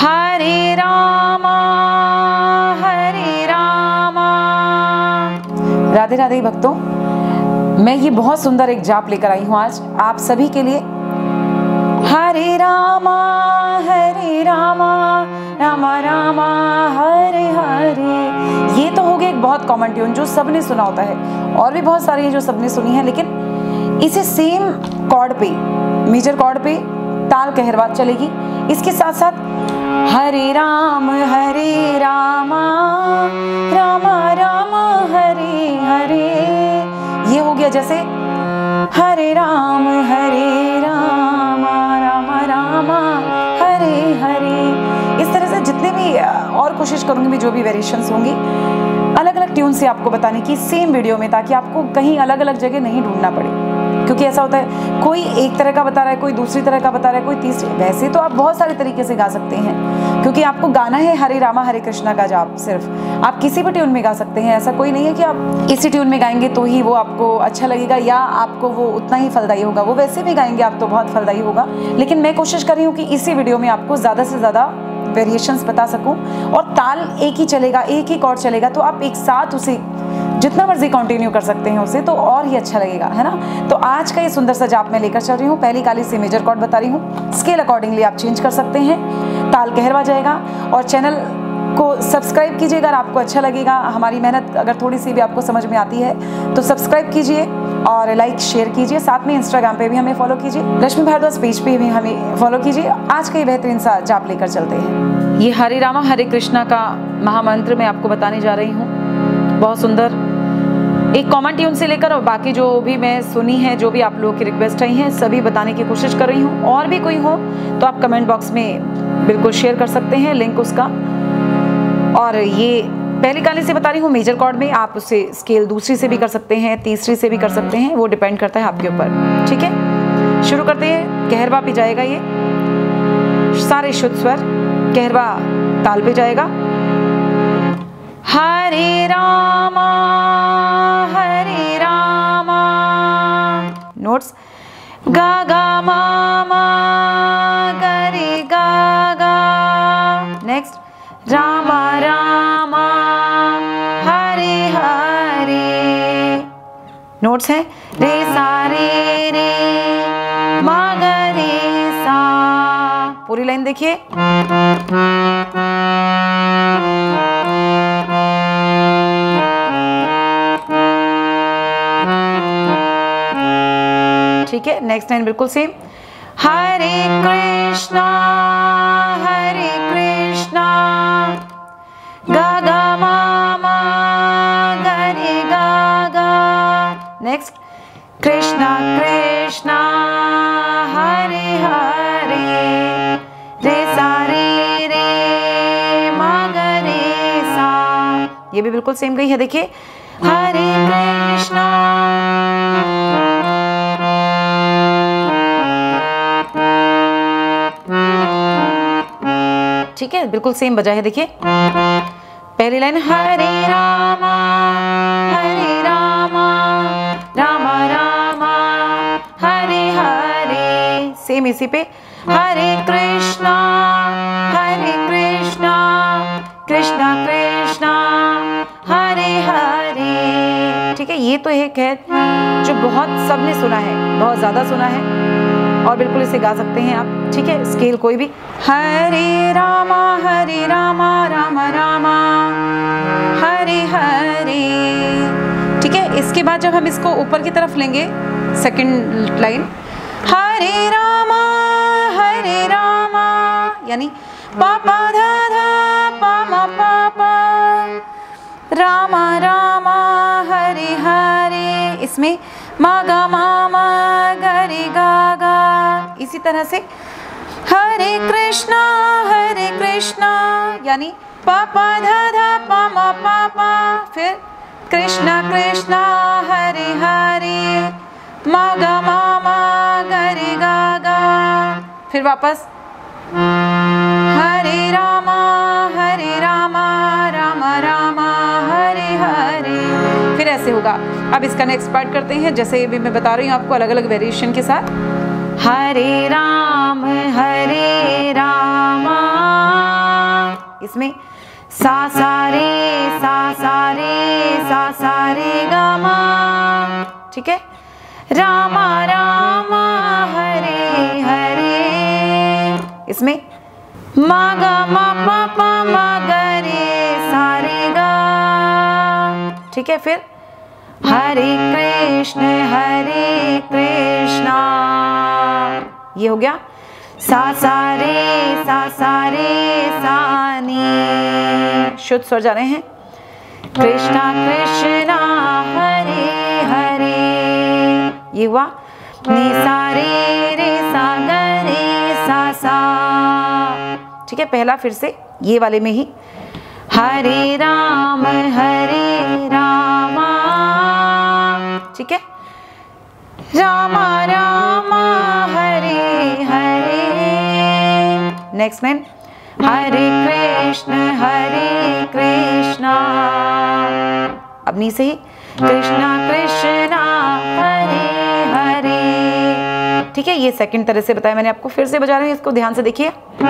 हरे रामा हरे रामा। राधे राधे भक्तों, मैं ये बहुत सुंदर एक जाप लेकर आई हूँ आज आप सभी के लिए। हरे रामा रामा रामा हरे हरे। ये तो हो गया एक बहुत कॉमन ट्यून जो सबने सुना होता है, और भी बहुत सारी है जो सबने सुनी है, लेकिन इसे सेम कॉर्ड पे, मेजर कॉर्ड पे ताल कहरवा चलेगी। इसके साथ साथ हरे रामा रामा रामा हरे हरे। ये हो गया जैसे हरे रामा रामा रामा हरे हरे। इस तरह से जितने भी, और कोशिश करूंगी भी जो भी वेरिएशंस होंगी अलग अलग ट्यून से आपको बताने की सेम वीडियो में, ताकि आपको कहीं अलग अलग जगह नहीं ढूंढना पड़े। क्योंकि ऐसा होता है कोई एक तरह का बता रहा है, कोई दूसरी तरह का बता रहा है, कोई तीसरी। वैसे तो आप बहुत सारे तरीके से गा सकते हैं, क्योंकि आपको गाना है हरे रामा हरे कृष्णा का जाप। सिर्फ आप किसी भी ट्यून में गा सकते हैं। ऐसा कोई नहीं है कि आप इसी ट्यून में गाएंगे तो ही वो आपको अच्छा लगेगा या आपको वो उतना ही फलदायी होगा। वो वैसे भी गाएंगे आप तो बहुत फलदायी होगा, लेकिन मैं कोशिश कर रही हूँ कि इसी वीडियो में आपको ज़्यादा से ज़्यादा वेरिएशंस बता सकूं, और ताल एक ही चलेगा, एक ही कॉर्ड चलेगा, तो आप एक साथ उसे जितना मर्जी कंटिन्यू कर सकते हैं उसे, तो और ही अच्छा लगेगा, है ना। तो आज का ये सुंदर सा जाप मैं लेकर चल रही हूँ। पहली काली से मेजर कॉर्ड बता रही हूँ, स्केल अकॉर्डिंगली आप चेंज कर सकते हैं, ताल कहरवा जाएगा। और चैनल को सब्सक्राइब कीजिएगा अगर आपको अच्छा लगेगा। हमारी मेहनत अगर थोड़ी सी भी आपको समझ में आती है तो सब्सक्राइब कीजिए और लाइक शेयर कीजिए। साथ में इंस्टाग्राम पे भी हमें फॉलो कीजिए, लक्ष्मी भारद्वाज पेज पे भी हमें फॉलो कीजिए। आज का ये बेहतरीन सा जाप लेकर चलते हैं। ये हरे रामा हरे कृष्णा का महामंत्र मैं आपको बताने जा रही हूँ। बहुत सुंदर एक कॉमन ट्यून से लेकर और बाकी जो भी मैं सुनी है, जो भी आप लोगों की रिक्वेस्ट आई है, सभी बताने की कोशिश कर रही हूँ। और भी कोई हो तो आप कमेंट बॉक्स में बिल्कुल शेयर कर सकते हैं लिंक उसका। और ये पहली काली से बता रही हूँ मेजर कॉर्ड में, आप उससे स्केल दूसरी से भी कर सकते हैं, तीसरी से भी कर सकते हैं, वो डिपेंड करता है आपके ऊपर। ठीक है, शुरू करते हैं। कहरवा पे जाएगा ये सारे शुद्ध स्वर, कहरवा ताल पे जाएगा। हरे रामा नोट्स गा गा मामा गरे गा गा। नेक्स्ट रामा रामा हरे हरे। नोट्स है रे सा रे रे मा गा रे सा। पूरी लाइन देखिए। ठीक है, नेक्स्ट लाइन बिल्कुल सेम। हरे कृष्णा गा गा मामा गरे गा गा। नेक्स्ट कृष्णा कृष्णा हरे हरे रे सा रे रे मा गा रे सा। ये भी बिल्कुल सेम गई है, देखिए। हरे कृष्णा ठीक है, बिल्कुल सेम बजा है, देखिए। पहली लाइन हरे रामा रामा रामा हरे हरे। सेम इसी पे हरे कृष्णा कृष्णा कृष्णा हरे हरे। ठीक है, ये तो एक है जो बहुत सबने सुना है, बहुत ज्यादा सुना है, और बिल्कुल इसे गा सकते हैं आप। ठीक है, स्केल कोई भी। हरे रामा रामा रामा हरे हरे। ठीक है, इसके बाद जब हम इसको ऊपर की तरफ लेंगे, सेकंड लाइन हरे रामा यानी पापा धा धा पामा पापा रामा रामा हरे हरे। इसमें मागा मामा गरे गा गा। इसी तरह से हरे कृष्णा यानी पापा धा धा पामा पापा, फिर कृष्णा कृष्णा हरे हरे मागा मामा गरे गा गा, फिर वापस हरे रामा रामा रामा हरे हरे। फिर ऐसे होगा। अब इसका नेक्स्ट पार्ट करते हैं, जैसे ये भी मैं बता रही हूँ आपको अलग अलग वेरिएशन के साथ। हरे रामा इसमें सा सा रे गा मा, ठीक है। रामा रामा हरे हरे, इसमें मा गा मा पा पा मा गा रे सा रे गा, ठीक है। फिर हरे कृष्ण ये हो गया सा सा रे सा नी, शुद्ध स्वर जा रहे हैं। कृष्णा कृष्णा हरे हरे, ये हुआ नी सा रे सा ग रे सा, ठीक है। पहला फिर से ये वाले में ही हरे रामा, ठीक है। रामा रामा हरे हरे, नेक्स्ट में हरे कृष्णा, अब नी से ही कृष्णा कृष्णा हरे हरे, ठीक है। ये सेकंड तरह से बताया मैंने आपको, फिर से बजा रहे हैं, इसको ध्यान से देखिए।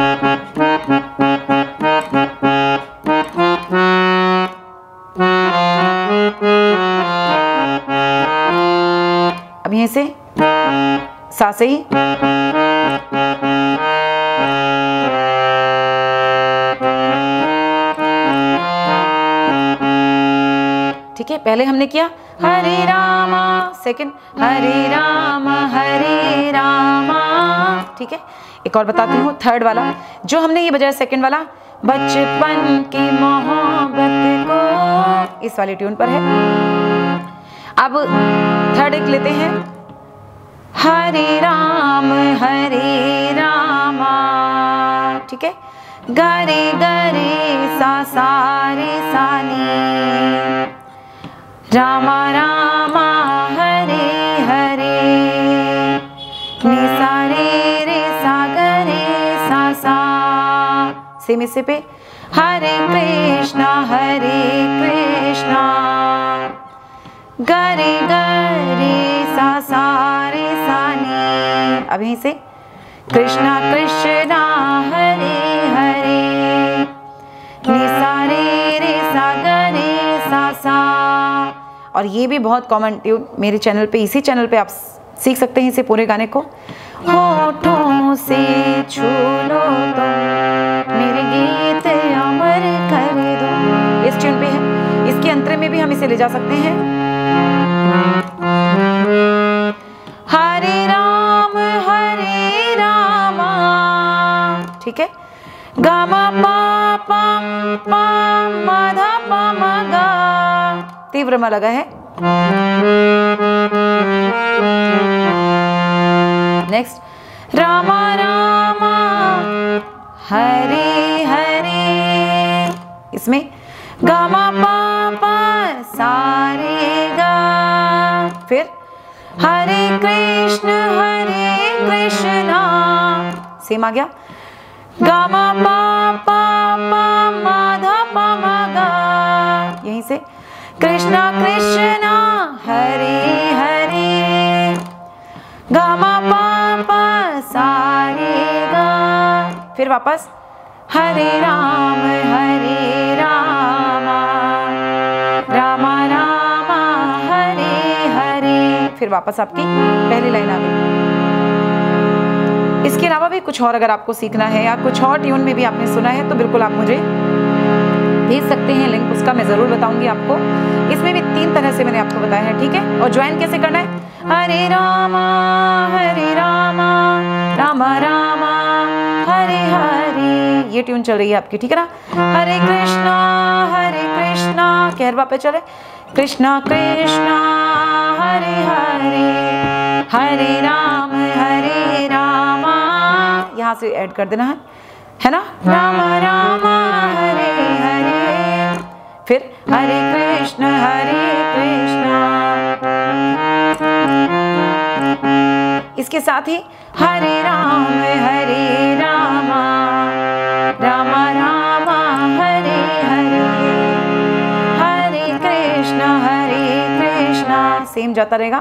अब यहीं से सा से ही ठीक है। पहले हमने किया हरे रामा, सेकंड हरे रामा, ठीक है। एक और बताती हूँ, थर्ड वाला जो हमने ये बजाया सेकंड वाला, बचपन की मोहब्बत को, इस वाली ट्यून पर है। अब थर्ड एक लेते हैं, हरे रामा, ठीक है। गरे गरे सा रे सा नी, रामा रामा हरे हरे, नी सा रे सा ग रे सा, सेम इसे पे हरे कृष्णा गरे गरे सा रे सा नी। अब यहीं से कृष्णा कृष्णा हरे हरे, नी सा रे सा ग रे सा। और ये भी बहुत कॉमन ट्यून मेरे चैनल पे, इसी चैनल पे आप सीख सकते हैं इसे पूरे गाने को। होठों से छू लो तुम मेरे गीत अमर कर दो, इस ट्यून पे है। इसके अंतरे में भी हम इसे ले जा सकते हैं, हरे रामा, ठीक है। गा मा पा पा पा मा धा पा मा गा, तीव्र में लगा है। नेक्स्ट रामा रामा हरे हरे, इसमें गा मा पा पा सा रे गा, फिर हरे कृष्णा सेम आ गया। गा मा पा पा पा मा धा पा मा गा, यहीं से कृष्णा कृष्णा हरे हरे, गा मा पा पा सा रे गा, फिर वापस हरे रामा रामा रामा हरे हरे, फिर वापस आपकी पहली लाइन आ गई। इसके अलावा भी कुछ और अगर आपको सीखना है या कुछ और ट्यून में भी आपने सुना है तो बिल्कुल आप मुझे भेज सकते हैं, लिंक उसका मैं ज़रूर बताऊंगी आपको। इसमें भी 3 तरह से मैंने आपको बताया है, ठीक है। और ज्वाइन कैसे करना है, हरे रामा रामा रामा हरे हरे, ये ट्यून चल रही है आपकी, ठीक है ना। हरे कृष्णा कहरवा पे चले, कृष्णा कृष्णा हरे हरे, हरे रामा, यहाँ से ऐड कर देना है ना, रामा रामा हरे हरे, फिर हरे कृष्णा इसके साथ ही हरे रामा रामा रामा हरे हरे, हरे कृष्णा सेम जाता रहेगा,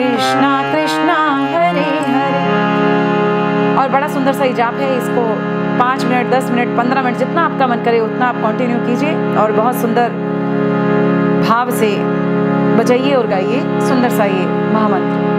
कृष्णा कृष्णा हरे हरे। और बड़ा सुंदर सा इजाप है, इसको 5 मिनट, 10 मिनट, 15 मिनट, जितना आपका मन करे उतना आप कंटिन्यू कीजिए और बहुत सुंदर भाव से बजाइए और गाइए सुंदर सा ये महामंत्र।